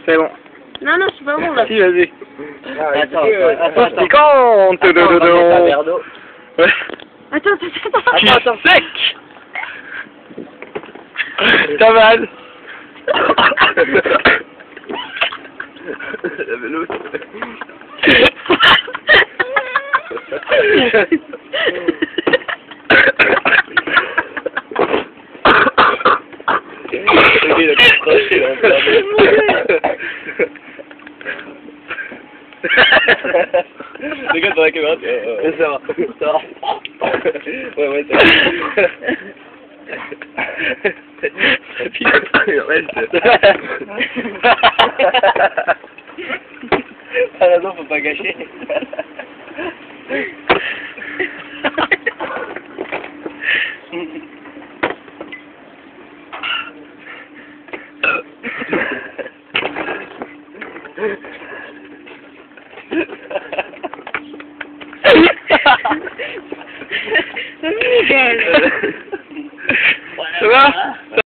C'est bon. Non, non, c'est pas bon là. Si, vas-y. Attends. Il compte. Ouais. Attends. Tu sec. T'as mal. La vélo. Il a tout craché là. Regarde dans la caméra. Ça va. Ouais, ça va. Ah non, faut pas gâcher. Miguel. Ça va?